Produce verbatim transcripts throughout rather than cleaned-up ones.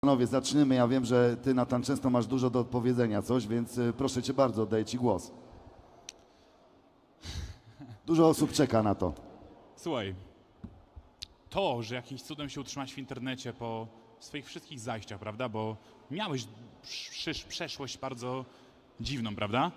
Panowie, zaczniemy. Ja wiem, że ty, Natan, często masz dużo do powiedzenia coś, więc y, proszę cię bardzo, oddaję ci głos. Dużo osób czeka na to. Słuchaj, to, że jakimś cudem się utrzymałeś w internecie po swoich wszystkich zajściach, prawda, bo miałeś przysz, przeszłość bardzo dziwną, prawda?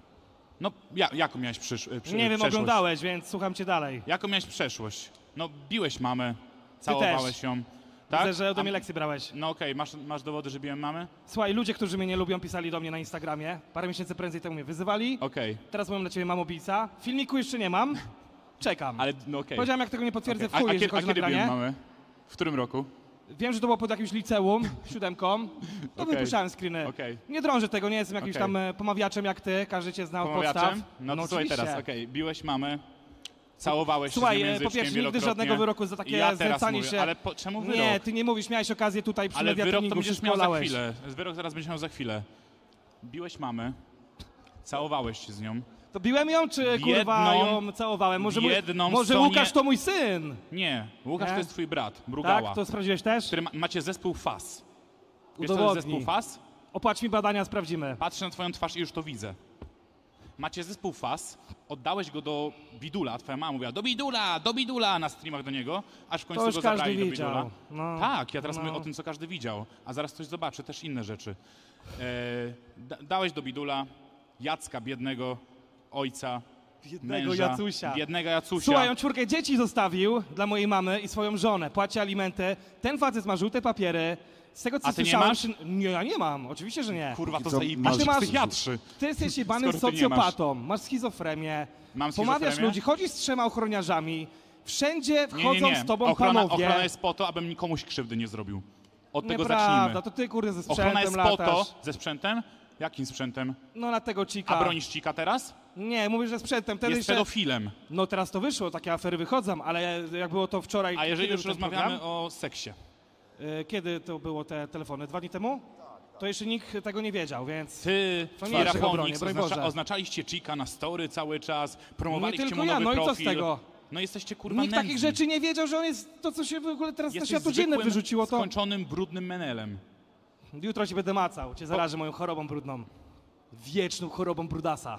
No, ja, jaką miałeś przysz, przy, Nie wiem, przeszłość? oglądałeś, więc słucham cię dalej. Jaką miałeś przeszłość? No, biłeś mamę, całowałeś ją. Tak? Widzę, że ode A- mnie lekcje brałeś. No okej, okay. masz, masz dowody, że biłem mamę? Słuchaj, ludzie, którzy mnie nie lubią, pisali do mnie na Instagramie. Parę miesięcy prędzej temu mnie wyzywali. Okej, okay. Teraz mówią na ciebie mamobijca. Filmiku jeszcze nie mam. Czekam. ale no okej. Powiedziałem, jak tego nie potwierdzę, Okay. w chuj, A, a, jeżeli kiedy, a chodzi o kiedy biłem nagranie. mamę? W którym roku? Wiem, że to było pod jakimś liceum, siódemką. To Okej. wypuszczałem screeny. Okej. Nie drążę tego, nie jestem jakimś Okej. tam e, pomawiaczem jak ty, każdy cię zna od podstaw. Pomawiaczem? No to słuchaj oczywiście. teraz, okej, okay. biłeś mamę, całowałeś Słuchaj, się z e, nią po języczkiem pierwsze, nigdy wielokrotnie. żadnego wyroku za takie I ja teraz znęcanie mówię, się. ale po, czemu wyrok? Nie, ty nie mówisz, miałeś okazję tutaj przy Ale media wyrok to treningu, będziesz wszystko miał za olałeś. chwilę. Wyrok zaraz będziesz miał za chwilę. Biłeś mamę, całowałeś się z nią. To biłem ją, czy kurwa Jedną- ją całowałem? Może, mój, jedną może stronie- Łukasz to mój syn? Nie, Łukasz Nie? to jest twój brat, Brugała, Tak? To sprawdziłeś też? który ma, macie zespół F A S. Wiesz, co to jest Udowodnij. zespół F A S? Opłać mi badania, sprawdzimy. Patrzę na twoją twarz i już to widzę. Macie zespół F A S, oddałeś go do Bidula, twoja mama mówiła do Bidula, do Bidula na streamach do niego, aż w końcu To już go każdy zabrali do widział. Bidula. No. Tak, ja teraz No. mówię o tym, co każdy widział, a zaraz ktoś zobaczy też inne rzeczy. E, da, dałeś do Bidula Jacka, biednego ojca, Biednego męża, Jacusia. biednego Jacusia. Słuchaj, on czwórkę dzieci zostawił dla mojej mamy i swoją żonę. Płaci alimenty. Ten facet ma żółte papiery. Z tego, co A ty nie słyszałem... masz? Czy... Nie, ja nie mam. Oczywiście, że nie. Kurwa, to Co, zajebiście masz- A ty masz- psychiatrzy. Ty jesteś jebanym Skoro ty nie socjopatą. Masz schizofrenię. Mam Pomawiasz schizofrenię? ludzi, chodzisz z trzema ochroniarzami. Wszędzie Nie, wchodzą nie, nie. z tobą Ochrona, panowie. ochrona jest po to, abym nikomuś krzywdy nie zrobił. Od tego Nieprawda, zacznijmy. to ty kurde ze Ochrona sprzętem jest latasz. po to, ze sprzętem? Jakim sprzętem? No na tego cika. A bronisz cika teraz? Nie, mówisz, że sprzętem. Wtedy Jest jeszcze... pedofilem. No teraz to wyszło, takie afery wychodzą, ale jak było to wczoraj... A jeżeli kiedy już był ten rozmawiamy program? o seksie. Y, Kiedy to było te telefony? Dwa dni temu? To jeszcze nikt tego nie wiedział, więc... Ty, To nie twój jest, że go bronię, Rafonix, broń oznacza, Boże. oznaczaliście Chika na story cały czas, promowaliście Nie mu tylko ja, nowy no i co z profil. tego? No jesteście kurwa Nikt nędzni. takich rzeczy nie wiedział, że on jest to, co się w ogóle teraz na Jesteś światło dzienne zwykłym, wyrzuciło, to... skończonym, brudnym menelem. Jutro cię będę macał, cię zarażę moją chorobą brudną. Wieczną chorobą brudasa.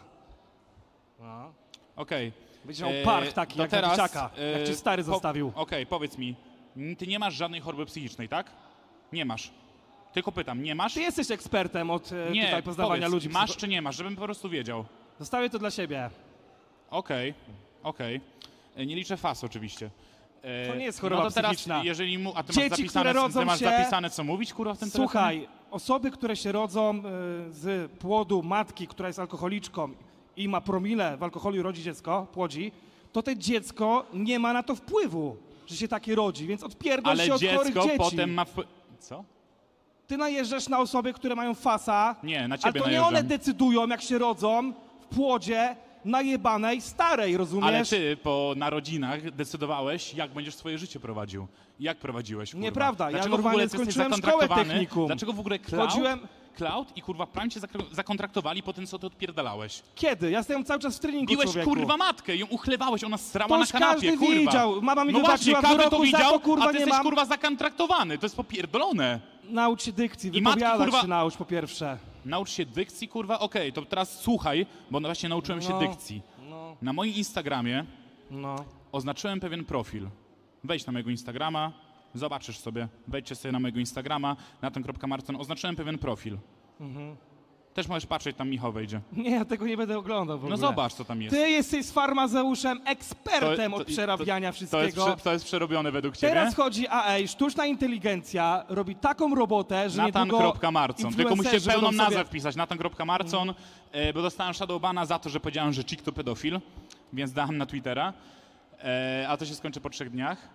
No. Okej. Będziesz miał Eee, park taki, to jak teraz, Wisiaka, jak eee, cię stary po- zostawił. Okej, powiedz mi, n- ty nie masz żadnej choroby psychicznej, tak? Nie masz. Tylko pytam, nie masz? Ty jesteś ekspertem od e, Nie, tutaj poznawania powiedz, ludzi. masz czy nie masz, żebym po prostu wiedział. Zostawię to dla siebie. Okej, okej. E, Nie liczę F A S oczywiście. E, To nie jest choroba no to teraz, psychiczna. jeżeli mu, a ty Dzieci, masz zapisane, które rodzą ty masz się- zapisane co mówić, kurwa, w tym Słuchaj, osoby, które się rodzą e, z płodu matki, która jest alkoholiczką i ma promile w alkoholu i rodzi dziecko, płodzi, to to dziecko nie ma na to wpływu, że się takie rodzi, więc odpierdol Ale się od chorych dziecko dzieci. potem ma... wpły- Co? Ty najeżdżasz na osoby, które mają fasa, Nie, na ale ciebie to nie najeżdżam. one decydują, jak się rodzą w płodzie najebanej, starej, rozumiesz? Ale ty po narodzinach decydowałeś, jak będziesz swoje życie prowadził. Jak prowadziłeś, kurwa? Nieprawda, ja Dlaczego w normalnie ogóle ty jesteś skończyłem szkołę zakontraktowany? technikum. Dlaczego w ogóle Cloud, Chodziłem- Cloud i kurwa Prime cię zakra- zakontraktowali po tym, co ty odpierdalałeś? Kiedy? Ja jestem cały czas w treningu, Biłeś człowieku. kurwa matkę, ją uchlewałeś, ona strała To na już kanapie, każdy kurwa. widział. Mama mi no właśnie, wybaczyła każdy to wyroku, za widział, to, kurwa, a ty nie jesteś mam. kurwa zakontraktowany, to jest popierdolone. Naucz się dykcji, I matki, wypowiadać kurwa- się naucz po pierwsze. Naucz się dykcji, kurwa, okej, to teraz słuchaj, bo no właśnie nauczyłem się No. dykcji. No, Na moim Instagramie no. oznaczyłem pewien profil. Wejdź na mojego Instagrama, zobaczysz sobie, wejdźcie sobie na mojego Instagrama, na ten kropka Marcon, oznaczyłem pewien profil. Mhm. Też możesz patrzeć, tam Michał wejdzie. Nie, ja tego nie będę oglądał w ogóle. No zobacz, co tam jest. Ty jesteś z farmazeuszem, ekspertem To- to- od przerabiania To jest, wszystkiego. prze, to jest przerobione według ciebie? Teraz chodzi A I, sztuczna inteligencja robi taką robotę, że niedługo Natan.Marcon. Tylko musicie influencerzy pełną będą nazwę sobie... wpisać. Natan.Marcon, e, bo dostałem shadowbana za to, że powiedziałem, że Chick to pedofil, więc dałem na Twittera. E, a to się skończy po trzech dniach.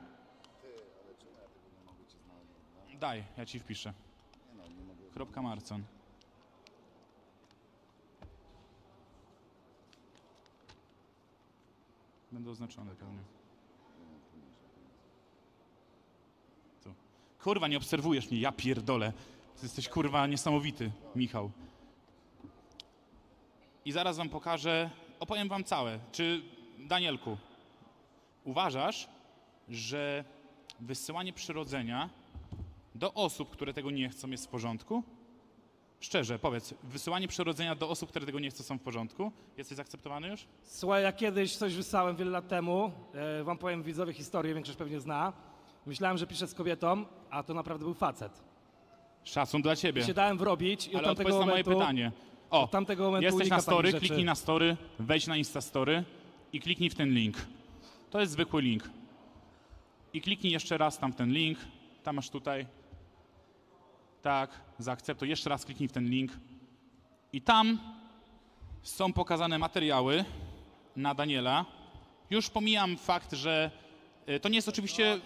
Daj, ja ci wpiszę. Kropka Marcon. Będą oznaczone pewnie. Tu. Kurwa, nie obserwujesz mnie, ja pierdolę. Ty jesteś kurwa niesamowity, Michał. I zaraz wam pokażę, opowiem wam całe. Czy, Danielku, uważasz, że wysyłanie przyrodzenia do osób, które tego nie chcą, jest w porządku? Szczerze, powiedz, wysyłanie przyrodzenia do osób, które tego nie chcą, są w porządku? Jesteś zaakceptowany już? Słuchaj, ja kiedyś coś wysłałem wiele lat temu, e, wam powiem widzowie historię, większość pewnie zna. Myślałem, że piszę z kobietą, a to naprawdę był facet. Szacun dla ciebie. I się dałem wrobić i od Ale tamtego odpowiedz na moje momentu... pytanie. O, od tamtego momentu jesteś unikam na story, takich rzeczy. kliknij na story, wejdź na Instastory i kliknij w ten link. To jest zwykły link. I kliknij jeszcze raz tam w ten link. Tam masz tutaj. Tak, zaakceptuj. Jeszcze raz kliknij w ten link. I tam są pokazane materiały na Daniela. Już pomijam fakt, że y, to nie jest oczywiście...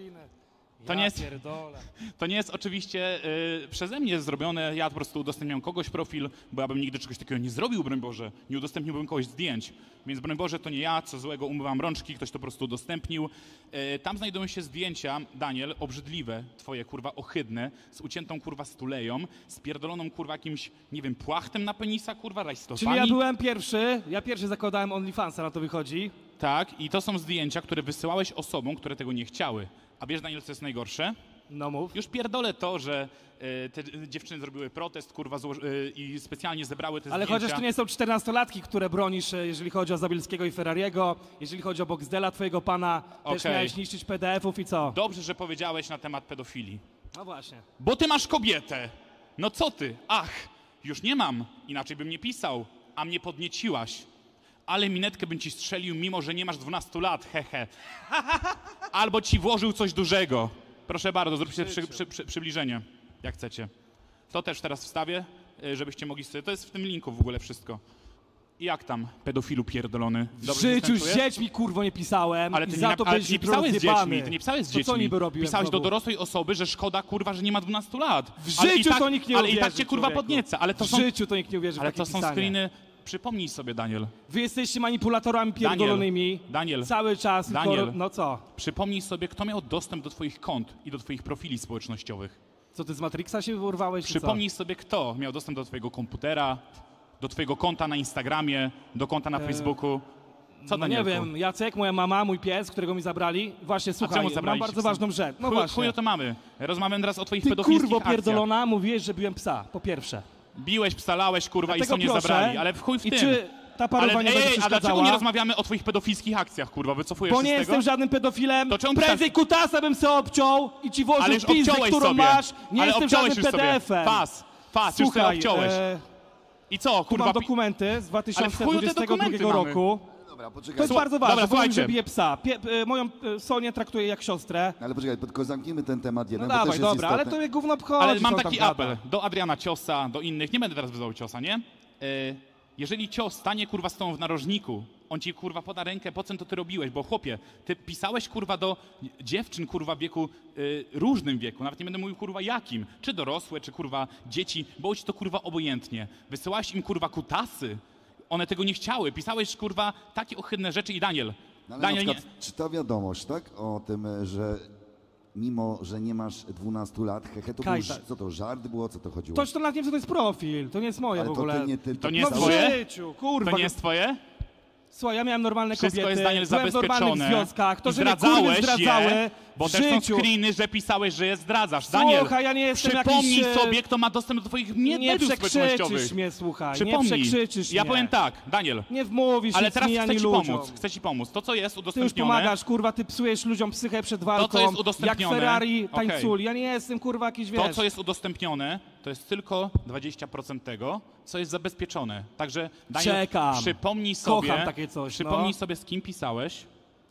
To nie, jest, to nie jest oczywiście y, przeze mnie zrobione, ja po prostu udostępniam kogoś profil, bo ja bym nigdy czegoś takiego nie zrobił, broń Boże, nie udostępniłbym kogoś zdjęć, więc broń Boże to nie ja, co złego umywam rączki, ktoś to po prostu udostępnił. Y, tam znajdują się zdjęcia, Daniel, obrzydliwe, twoje kurwa ohydne, z uciętą kurwa stuleją, z pierdoloną kurwa jakimś, nie wiem, płachtem na penisa, kurwa, rajstopami. Czyli ja byłem pierwszy, ja pierwszy zakładałem OnlyFansa, na to wychodzi. Tak, i to są zdjęcia, które wysyłałeś osobom, które tego nie chciały. A wiesz, Daniel, co jest najgorsze? No mów. Już pierdolę to, że y, te dziewczyny zrobiły protest, kurwa, zło- y, i specjalnie zebrały te Ale zdjęcia. chociaż to nie są czternastolatki, które bronisz, e, jeżeli chodzi o Zabielskiego i Ferrariego, jeżeli chodzi o Boxdela, twojego pana, też Okej. miałeś niszczyć P D F-ów i co? Dobrze, że powiedziałeś na temat pedofilii. No właśnie. Bo ty masz kobietę. No co ty? Ach, już nie mam. Inaczej bym nie pisał. A mnie podnieciłaś. Ale minetkę bym ci strzelił, mimo że nie masz dwunastu lat, hehe. Albo ci włożył coś dużego. Proszę bardzo, zróbcie przy, przy, przy, przybliżenie, jak chcecie. To też teraz wstawię, y, żebyście mogli sobie... To jest w tym linku w ogóle wszystko. I jak tam, pedofilu pierdolony? W Dobrze się życiu ten z czujesz? dziećmi, kurwo, nie pisałem Ale i ty za nie, to ale będziesz ty nie pisałeś z rozjebany. dziećmi, ty nie pisałeś z To co dziećmi. niby robiłem Pisałeś do znowu? dorosłej osoby, że szkoda, kurwa, że nie ma dwunastu lat. W Ale i życiu tak, to nikt nie Ale i uwierzy, tak cię, kurwa, człowieku. podnieca. Ale to W są, życiu to nikt nie uwierzy w ale takie to są pisanie. screeny... Przypomnij sobie, Daniel. Wy jesteście manipulatorami pierdolonymi. Daniel. Cały czas. Daniel. Tylko, no co? Przypomnij sobie, kto miał dostęp do twoich kont i do twoich profili społecznościowych. Co, ty z Matrixa się urwałeś? czy Przypomnij sobie, kto miał dostęp do twojego komputera, do twojego konta na Instagramie, do konta na Facebooku. Co, Co? No nie Danielku? wiem, Jacek, moja mama, mój pies, którego mi zabrali. Właśnie, A słuchaj, czemu mam zabraliście bardzo psa? ważną rzecz. No Chuj, właśnie. chuju to mamy. Rozmawiam teraz o twoich Ty pedofilskich kurwo akcjach. pierdolona, mówiłeś, że biłem psa, po pierwsze. Biłeś, psa, lałeś, kurwa, i Dlatego są nie proszę, zabrali, ale w chuj w I tym. czy ta parowa Ale nie ej, będzie ej, a dlaczego przeszkadzała? nie rozmawiamy o twoich pedofilskich akcjach, kurwa? Wycofujesz Bo się nie z jestem tego? żadnym pedofilem. To czemu Prędzej tak- kutasa bym se obciął i ci Ale włożył już w pizdę, obciąłeś którą sobie. masz. Nie ale jestem obciąłeś żadnym już sobie. P D F-em. Pas, pas, już sobie Słuchaj, obciąłeś. e, I co, tu kurwa? mam pi- dokumenty z dwa tysiące Ale w chuju te dwudziestego drugiego dokumenty roku. Dobra, To poczekaj. jest Słuchaj, bardzo ważne, dobra, bo mówię, że słuchajcie. bije psa. Pie, e, moją e, Sonię traktuję jak siostrę. Ale poczekaj, tylko zamknijmy ten temat No jeden, bo dawaj, też jest dobra, ale istotny. to jak gówno obchodzi. Ale mam co taki tam apel gada. do Adriana Ciosa, do innych. Nie będę teraz wyzywał Ciosa, nie? E, jeżeli Cios stanie, kurwa, z tobą w narożniku, on ci, kurwa, poda rękę, po co to ty robiłeś? Bo chłopie, ty pisałeś, kurwa, do dziewczyn, kurwa, w wieku, y, różnym wieku, nawet nie będę mówił, kurwa, jakim. Czy dorosłe, czy, kurwa, dzieci, było ci to, kurwa, obojętnie. Wysyłałeś im, kurwa, kutasy. One tego nie chciały. Pisałeś, kurwa, takie ohydne rzeczy i Daniel. No, ale Daniel, na nie... przykład, czy ta wiadomość, tak, o tym, że mimo, że nie masz dwunastu lat, hehe, to był, Kajta. ż- co to, żart było, co to chodziło? To, to nawet nie wiem, co to jest profil. To nie jest moje Ale w to ogóle. ty nie ty, To nie jest no w twoje? życiu, kurwa. To nie jest twoje? Słuchaj, ja miałem normalne Wszystko kobiety, jest, Daniel, byłem w normalnych zabezpieczone. związkach, to, I że mnie kurwy zdradzałeś zdradzały je, bo w też są życiu. screeny, że pisałeś, że je zdradzasz. Daniel, Słuchaj, ja nie jestem przypomnij jakiś, e, sobie, kto ma dostęp do twoich Nie mediów społecznościowych. przekrzyczysz mnie, słuchaj, Przypomnij. nie przekrzyczysz Ja mnie. powiem tak, Daniel, Nie wmówisz ale nic teraz mi chcę ani ci ludziom. pomóc, chcę ci pomóc. To, co jest Ty już udostępnione, pomagasz, kurwa, ty psujesz ludziom psychę przed walką, co jest jak udostępnione- Ferrari Okej. tańculi. Ja nie jestem, kurwa, jakiś, wiesz... to, co jest udostępnione, to jest tylko dwadzieścia procent tego, co jest zabezpieczone. Także, Daniel, Czekam. przypomnij sobie, Kocham takie coś, przypomnij no. sobie, z kim pisałeś,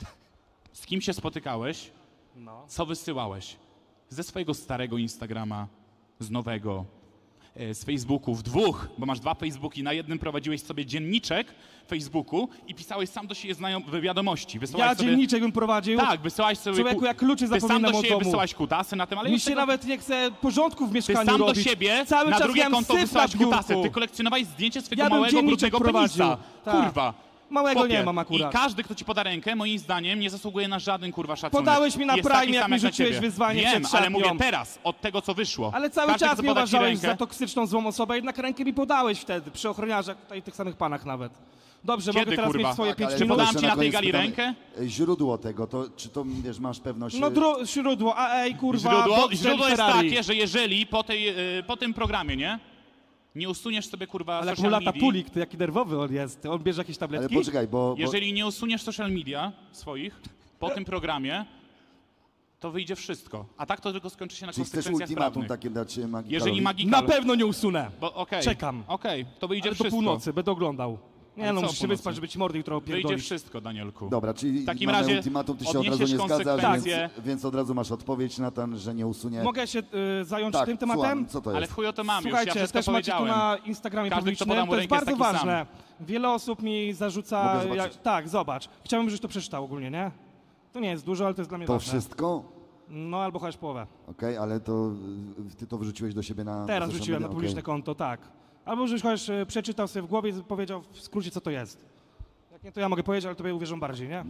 z kim się spotykałeś, No. co wysyłałeś. Ze swojego starego Instagrama, z nowego, e, z Facebooków, dwóch, bo masz dwa Facebooki, na jednym prowadziłeś sobie dzienniczek Facebooku i pisałeś sam do siebie znajom- wiadomości. Wysyłałeś Ja sobie... dzienniczek bym prowadził. Tak, wysyłałeś sobie... Człowieku, ku- jak kluczy Ty sam zapominam do od siebie domu. wysyłałeś kutasy na tym, ale Mi już się tego... nawet nie chce porządku w Ty mieszkaniu sam do robić. siebie Cały na czas drugie miałem konto syf wysyłałeś na biurku. kutasy. Ty kolekcjonowałeś zdjęcie swojego Ja bym małego, dzienniczek brudnego prowadził. penisa. Tak. Kurwa. Małego Chłopie, nie mam akurat. I każdy, kto ci poda rękę, moim zdaniem, nie zasługuje na żaden kurwa szacunek. Podałeś mi na Jest Prime, taki jak sam mi na rzuciłeś ciebie. wyzwanie Wiem, przed ale szatnią. mówię teraz, od tego, co wyszło. Ale cały każdy, czas kto mnie poda ci uważałeś rękę, za toksyczną złą osobę, jednak rękę mi podałeś wtedy, przy ochroniarzach, tutaj tych samych panach nawet. Dobrze, Kiedy, mogę teraz kurwa? mieć swoje Tak, pięć ale Czy minut? podałem jeszcze ci na tej koniec gali pytamy, rękę? e, Źródło tego, to czy to, wiesz, masz pewność... No e, dru- źródło, a ej, kurwa, Źródło, Boxer źródło jest Ferrari. takie, że jeżeli po, tej, y, po tym programie, nie? Nie usuniesz sobie kurwa Ale jak mu social lata media. pulik, to jaki nerwowy on jest. On bierze jakieś Ale tabletki? poczekaj, bo... bo Jeżeli nie usuniesz social media swoich po tym programie, to wyjdzie wszystko. A tak to tylko skończy się na czyli chcesz konsekwencjach ultimatum prawnych. takie dać Magikalowi? Jeżeli Na Magikal... pewno nie usunę. Bo okej. Czekam. Okej, to wyjdzie Ale do wszystko. północy, będę oglądał. Nie Ale no, co musisz się północy? wyspać, żeby ci mordy jutro Wyjdzie opierdolić. wszystko, Danielku. Dobra, czyli W takim mamy razie ultimatum, ty się od razu odniesiesz nie zgadzasz, konsekwencje. więc, więc od razu masz odpowiedź na ten, że nie usunie... Mogę się y, zająć tak, tym tematem? słucham, co to jest? Ale w chuj o to mam Słuchajcie, już, ja wszystko też macie tu powiedziałem. na Instagramie Każdy, kto publicznym, poda mu to jest rękę, bardzo jest taki ważne. Wiele osób mi zarzuca... Mogę zobaczyć? Ja, tak, zobacz. Chciałbym, żebyś to przeczytał ogólnie, nie? To nie jest dużo, ale to jest dla mnie To ważne. wszystko? No albo chociaż połowę. Okej, ale to y, ty to wyrzuciłeś do siebie na Teraz social wrzuciłem na media? publiczne Okej. konto, tak. Albo żebyś chociaż y, przeczytał sobie w głowie i powiedział w skrócie, co to jest. Jak nie, to ja mogę powiedzieć, ale tobie uwierzą bardziej, nie?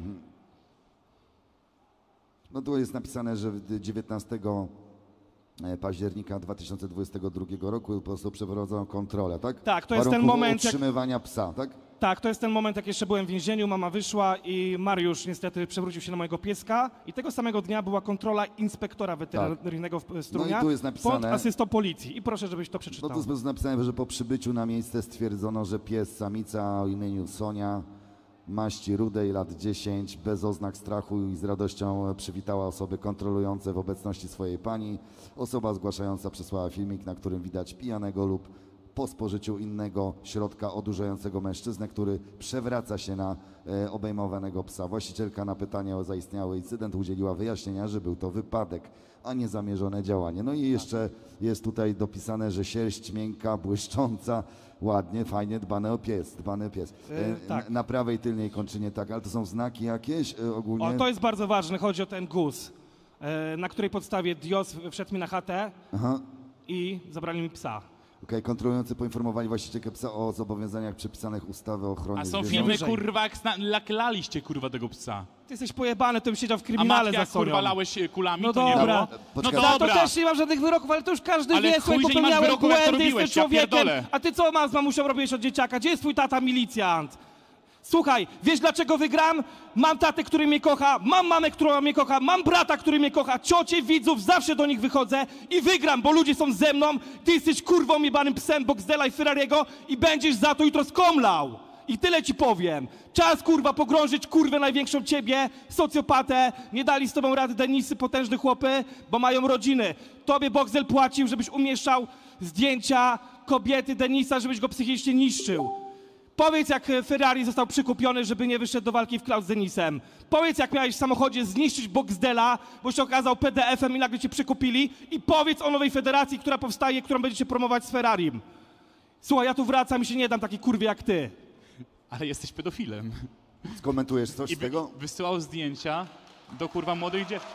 No tu jest napisane, że dziewiętnastego października dwa tysiące dwudziestego drugiego roku po prostu przeprowadzono kontrolę, tak? Tak, to jest ten Warunków moment, jak- utrzymywania psa, tak? Tak, to jest ten moment, jak jeszcze byłem w więzieniu, mama wyszła i Mariusz niestety przewrócił się na mojego pieska i tego samego dnia była kontrola inspektora weterynaryjnego w No Strunia i tu jest pod napisane... asystą policji. I proszę, żebyś to No przeczytał. to jest napisane, że po przybyciu na miejsce stwierdzono, że pies samica o imieniu Sonia, maści rudej, lat dziesięć, bez oznak strachu i z radością przywitała osoby kontrolujące w obecności swojej pani. Osoba zgłaszająca przesłała filmik, na którym widać pijanego lub po spożyciu innego środka odurzającego mężczyznę, który przewraca się na e, obejmowanego psa. Właścicielka na pytanie o zaistniały incydent udzieliła wyjaśnienia, że był to wypadek, a nie zamierzone działanie. No i jeszcze jest tutaj dopisane, że sierść miękka, błyszcząca, ładnie, fajnie, dbany o pies, dbany o pies. E, E, tak. Na prawej tylnej kończynie tak, ale to są znaki jakieś e, ogólnie? O, to jest bardzo ważne, chodzi o ten guz, e, na której podstawie Dios wszedł mi na chatę Aha. i zabrali mi psa. Okej, kontrolujący poinformowali właścicielkę psa o zobowiązaniach przepisanych ustawy o ochronie A są zwierząt. filmy, Wyżej. kurwa, jak zna- laklaliście, kurwa, tego psa. Ty jesteś pojebany, to bym siedział w A kryminale matkę, za jak kurwa Sonią. lałeś e, kulami, No to nie dobra. było? Poczekaj. No Za to dobra. też nie mam żadnych wyroków, ale to już każdy Ale wie, chuj, słuchaj, że nie masz popełniałem wyroku, jak to błędy, robiłeś, jestem ja człowiekiem. pierdolę. A ty co, z mamusią robiłeś od dzieciaka? Gdzie jest twój tata milicjant? Słuchaj, wiesz dlaczego wygram? Mam tatę, który mnie kocha, mam mamę, która mnie kocha, mam brata, który mnie kocha, ciocie, widzów, zawsze do nich wychodzę i wygram, bo ludzie są ze mną, ty jesteś kurwą jebanym psem Boxdela i Ferrariego i będziesz za to jutro skomlał. I tyle ci powiem. Czas, kurwa, pogrążyć kurwę największą ciebie, socjopatę. Nie dali z tobą rady Denisy, potężne chłopy, bo mają rodziny. Tobie Boxdel płacił, żebyś umieszczał zdjęcia kobiety Denisa, żebyś go psychicznie niszczył. Powiedz, jak Ferrari został przykupiony, żeby nie wyszedł do walki w Cloud z Denisem. Powiedz, jak miałeś w samochodzie zniszczyć Boxdela, bo się okazał P D F-em i nagle cię przykupili. I powiedz o nowej federacji, która powstaje, którą będziecie promować z Ferrarim. Słuchaj, ja tu wracam i się nie dam takiej kurwie jak ty. Ale jesteś pedofilem. Skomentujesz coś I z wy, tego? wysyłał zdjęcia do kurwa młodych dziewczyn.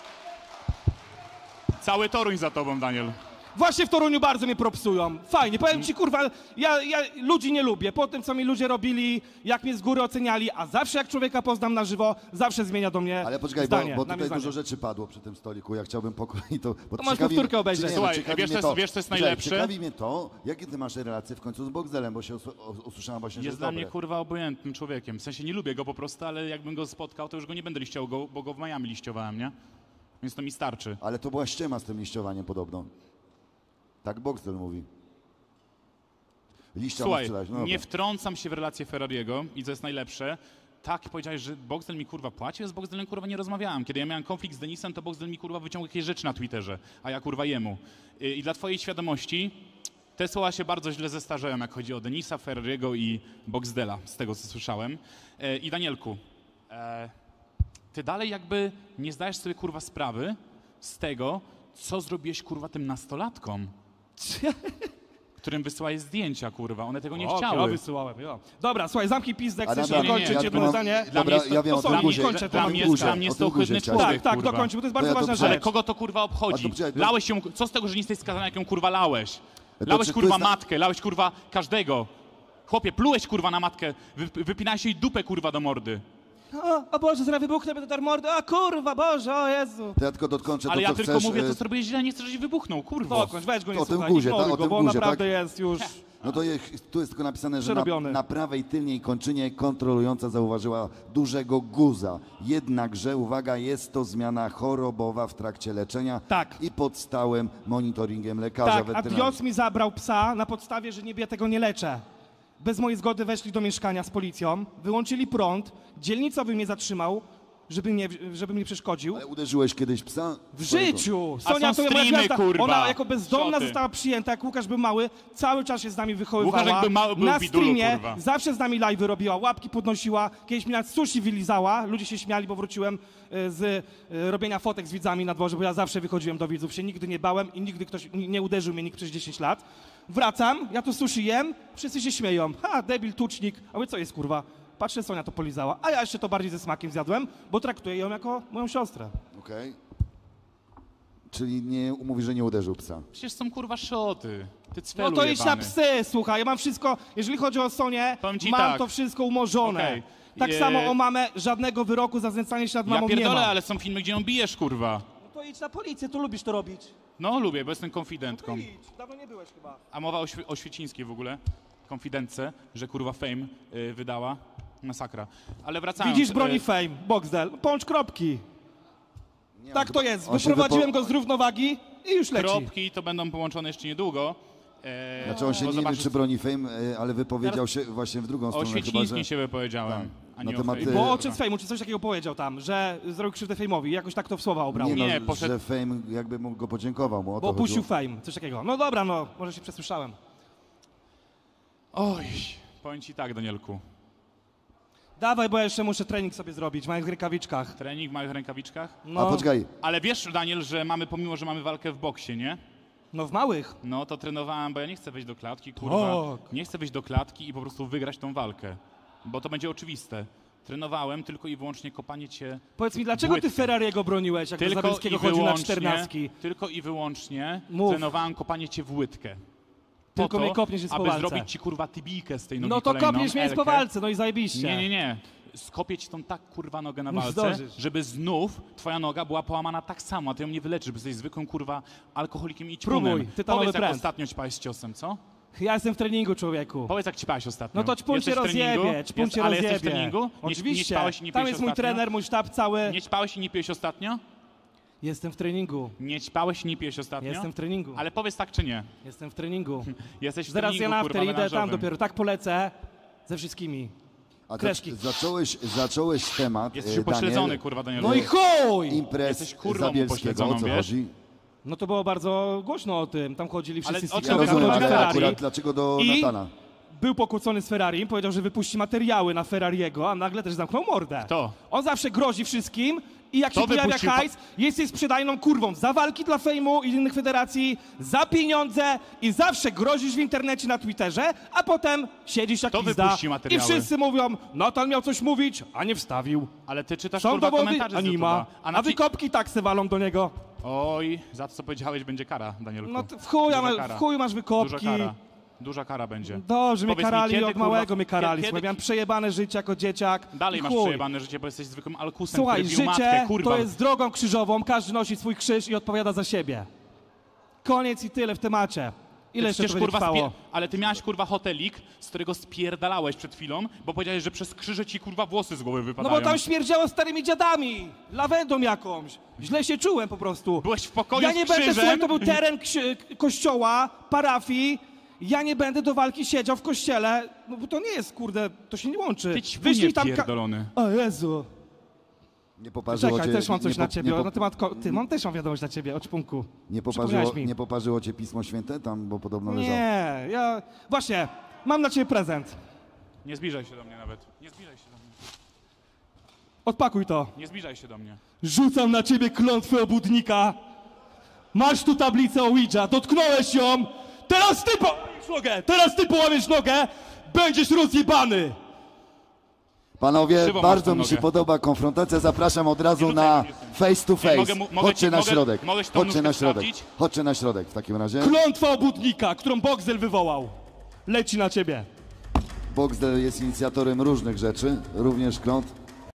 Cały Toruń za tobą, Daniel. Właśnie w Toruniu bardzo mnie propsują. Fajnie, powiem ci, kurwa, ja, ja ludzi nie lubię. Po tym, co mi ludzie robili, jak mnie z góry oceniali, a zawsze jak człowieka poznam na żywo, zawsze zmienia do mnie Ale poczekaj, bo, zdanie. bo na tutaj mnie dużo zdanie. rzeczy padło przy tym stoliku. Ja chciałbym po kolei to... Bo To masz ciekawi- powtórkę obejrzeć. nie, no, Słuchaj, ciekawi wiesz, mnie co jest- wiesz, co jest Słuchaj, najlepsze? Ciekawi mnie to, jakie ty masz relacje w końcu z Boxdelem, bo się us- usłyszałem właśnie, że Jest jest dla dobre. mnie kurwa obojętnym człowiekiem. W sensie nie lubię go po prostu, ale jakbym go spotkał, to już go nie będę liściał, go, bo go w Miami liściowałem, nie? Więc to mi starczy. Ale to była ściema z tym liściowaniem podobno. Tak Boxdel mówi. Liścia mu Słuchaj, sprzedać. No nie dobra. wtrącam się w relację Ferrariego i co jest najlepsze, tak powiedziałeś, że Boxdel mi kurwa płaci, ja z Boxdelem kurwa nie rozmawiałem. Kiedy ja miałem konflikt z Denisem, to Boxdel mi kurwa wyciągł jakieś rzeczy na Twitterze, a ja kurwa jemu. I, i dla twojej świadomości, te słowa się bardzo źle zestarzeją, jak chodzi o Denisa, Ferrariego i Boxdela, z tego co słyszałem. E, I Danielku, e, ty dalej jakby nie zdajesz sobie kurwa sprawy z tego, co zrobiłeś kurwa tym nastolatkom, którym wysyłałeś zdjęcia, kurwa. One tego nie O, chciały. Ja wysyłałem, ja. Dobra, słuchaj, zamknij pizdek, chcesz Adam, nie, nie, dokończyć ja jedno tu mam- zdanie? Dla Dobra, mnie jest to- ja wiem o to tym są- guzie. kończę Dla temat. mnie, guzie, dla mnie o jest tym to guzie ohydny chciałem. człowiek, Tak, tak, kurwa. dokończmy, bo to jest To bardzo ja to ważna przejdę. Ale rzecz. kogo to kurwa A obchodzi? to poczekaj, to- Lałeś ją, co z tego, że nie jesteś skazany, jak ją kurwa lałeś? To Lałeś czy tu kurwa jest na- matkę, lałeś kurwa każdego. Chłopie, plułeś kurwa na matkę, wy, wypinałeś jej dupę kurwa do mordy. O, o Boże, zaraz wybuchnę, będę dar mordę. O kurwa, Boże, o Jezu. To ja tylko dokończę Ale to, ja co tylko chcesz. mówię, e, co zrobiłeś źle, nie chcę, żebyś wybuchnął, kurwa. Dokończ, weź go, nie O tym słuchaj, guzie, ignoruj tak, o go, tym bo on guzie, naprawdę tak? jest już... No to je, tu jest tylko napisane, że na, Przerobiony. na prawej tylnej kończynie kontrolująca zauważyła dużego guza. Jednakże, uwaga, jest to zmiana chorobowa w trakcie leczenia Tak. i pod stałym monitoringiem lekarza Tak, a weterynarii. Dios mi zabrał psa na podstawie, że nie, ja tego nie leczę. Bez mojej zgody weszli do mieszkania z policją, wyłączyli prąd, dzielnicowy mnie zatrzymał, żeby mnie, żeby mnie przeszkodził. Ale uderzyłeś kiedyś psa? W Swojego? życiu! A Sonia są to moja streamy, gwiazda. kurwa. Ona jako bezdomna Szoty. została przyjęta, jak Łukasz był mały, cały czas się z nami wychowywała. Łukasz jakby mały był na w bidulu, streamie kurwa. zawsze z nami live'y robiła, łapki podnosiła, kiedyś mi nawet sushi wylizała, ludzie się śmiali, bo wróciłem y, z y, robienia fotek z widzami na dworze, bo ja zawsze wychodziłem do widzów, się nigdy nie bałem i nigdy ktoś nie nie uderzył mnie nikt przez dziesięć lat. Wracam, ja to sushi jem, wszyscy się śmieją. Ha, debil, tucznik. A wy co jest, kurwa? Patrzę, Sonia to polizała, a ja jeszcze to bardziej ze smakiem zjadłem, bo traktuję ją jako moją siostrę. Okej. Czyli nie mówi, że nie uderzył psa. Przecież są kurwa szoty. Ty cwelu No to idź na jebany. psy, słuchaj, ja mam wszystko, jeżeli chodzi o Sonię, Powiem ci mam tak. to wszystko umorzone. Okej. Tak Je- samo o mamę, żadnego wyroku za znęcanie się nad Ja mamą nie pierdolę, ma. ale są filmy, gdzie ją bijesz, kurwa. No to idź na policję, tu lubisz to robić. No lubię, bo jestem konfidentką. Idź, dawno nie byłeś chyba. A mowa o, Świe- o Świecińskiej w ogóle, konfidentce, że kurwa Fame y, wydała. Masakra. Ale wracając... Widzisz, broni y, fame, Boxdel, połącz kropki. Nie, Tak on to chyba- jest, on się wyprowadziłem wypo- go z równowagi i już leci. Kropki to będą połączone jeszcze niedługo. E, Znaczy on się bo nie wiem, zobaczysz- czy broni fame, e, ale wypowiedział się właśnie w drugą O stronę chyba, Świecińskiej że... się wypowiedziałem, Tak. a Na nie temat, o y- Fame. Bo ojciec fejmu, czy coś takiego powiedział tam, że zrobił krzywdę fejmowi, jakoś tak to w słowa obrał. Nie, no, Nie, poszedł- że fame jakby mu go podziękował mu o Bo to opuścił chodziło. fame, coś takiego. No dobra, no, może się przesłyszałem. Oj, powiem ci tak, Danielku. Dawaj, bo ja jeszcze muszę trening sobie zrobić w małych rękawiczkach. Trening w małych rękawiczkach. No, A poczekaj, Ale wiesz, Daniel, że mamy, pomimo, że mamy walkę w boksie, nie? no w małych. No to trenowałem, bo ja nie chcę wejść do klatki, kurwa. Tak. Nie chcę wejść do klatki i po prostu wygrać tą walkę. Bo to będzie oczywiste. Trenowałem tylko i wyłącznie kopanie cię. Powiedz mi, dlaczego ty Błytkę. Ferrariego broniłeś, jak do Tylko Zabelskiego i chodził na wyłącznie, czternastki? tylko i wyłącznie Mów. trenowałem kopanie cię w łydkę. Po Tylko to, mnie kopniesz jest po aby walce. zrobić ci kurwa tybijkę z tej nogi No to kolejną, kopniesz mnie jest po Elkę. walce, no i zajebiście. Nie, nie, nie. Skopię ci tą tak kurwa nogę na Nie walce, zdążysz. żeby znów twoja noga była połamana tak samo, a ty ją nie wyleczysz, bo jesteś zwykłym kurwa alkoholikiem i Próbuj, ćpunem. tytanowy Powiedz, jak pręt. ostatnio ćpałeś z ciosem, co? Ja jestem w treningu, człowieku. Powiedz, jak ćpałeś ostatnio. No to ćpun cię Jesteś w treningu? rozjebie, ćpun Jest- cię Ale rozjebie. jesteś w treningu? Nie, nie Oczywiście. ćpałeś i nie Tam piłeś jest mój ostatnio? trener, mój sztab cały. Nie ćpałeś i nie piłeś ostatnio? Jestem w treningu. Nie ćpałeś i nie piłeś ostatnio? Jestem w treningu. Ale powiedz tak czy nie? Jestem w treningu. Jesteś w Zaraz treningu, ja na kurwa, after idę tam menażowym. dopiero. Tak polecę ze wszystkimi. a Kreszki. to, zacząłeś, zacząłeś temat, Jesteś e, upośledzony, Daniel, kurwa, Danielu. No i chuj! imprez Jesteś kurwą Zabielskiego, o upośledzoną, co wiesz? chodzi? No to było bardzo głośno o tym. Tam chodzili Ale wszyscy o z czym Ja Dobra, rozumiem, kurwa, ale Ferrari. akurat dlaczego do I- Natana? Był pokłócony z Ferrari, powiedział, że wypuści materiały na Ferrariego, a nagle też zamknął mordę. Kto? On zawsze grozi wszystkim i jak Kto się pojawia wypuścił pa- hajs, jesteś sprzedajną kurwą za walki dla fejmu i innych federacji, za pieniądze i zawsze grozisz w internecie, na Twitterze, a potem siedzisz jak Kto pizda wypuścił i materiały? wszyscy mówią, Natan miał coś mówić, a nie wstawił. Ale ty czytasz Są kurwa dowody, komentarze a z nie ma. YouTube'a. A, na ci- wykopki tak se walą do niego. Oj, za to co powiedziałeś będzie kara, Danielku. No to w chuj, Duża ma, kara. w chuj masz Duża wykopki. kara. Duża kara będzie. Dobrze, mnie Powiedz mi, karali, kiedy, od kurwa, małego mnie karali. kiedy- Słuchaj, miałem przejebane życie jako dzieciak. Dalej i masz chuj. przejebane życie, bo jesteś zwykłym alkusem, Słuchaj, który bił życie matkę, kurwa. to jest drogą krzyżową, każdy nosi swój krzyż i odpowiada za siebie. Koniec i tyle w temacie. Ile Ty jeszcze to przecież, będzie kurwa, trwało? spie- ale ty miałeś kurwa hotelik, z którego spierdalałeś przed chwilą, bo powiedziałeś, że przez krzyże ci kurwa włosy z głowy No wypadają. bo tam śmierdziało starymi dziadami, lawendą jakąś. Źle się czułem po prostu. Byłeś w pokoju Ja z nie będę, krzyżem. słuchaj, to był teren ksi- kościoła, parafii. Ja nie będę do walki siedział w kościele, no bo to nie jest, kurde, to się nie łączy. Ty ćpunie Wyślij tam ka- pierdolony. O Jezu. Nie poparzyło Czekaj, cię, też mam coś nie na po- ciebie, nie po- na temat... Ko- Ty, mam też mam wiadomość dla ciebie, o czpunku. Nie poparzyło, Przypomniałeś mi. nie poparzyło cię Pismo Święte tam, bo podobno leżało. Nie, ja... Właśnie, mam dla ciebie prezent. Nie zbliżaj się do mnie nawet. Nie zbliżaj się do mnie. Odpakuj to. Nie zbliżaj się do mnie. Rzucam na ciebie klątwę obłudnika. Masz tu tablicę Ouija, dotknąłeś ją. Teraz ty połamiesz nogę, teraz ty połamiesz nogę. Będziesz rozjebany. Panowie, Krzywą masz bardzo tą mi się nogę. podoba konfrontacja. Zapraszam od razu Nie rzucaj, na nie rzucaj. face to face. mogę mu- mogę Chodźcie ci- na mogę- środek. mogę ci tą Chodźcie na nóżkę środek. sprawdzić? Chodźcie na środek w takim razie. Klątwa obłudnika, którą Boxel wywołał. Leci na ciebie. Boxdel jest inicjatorem różnych rzeczy, również kląt.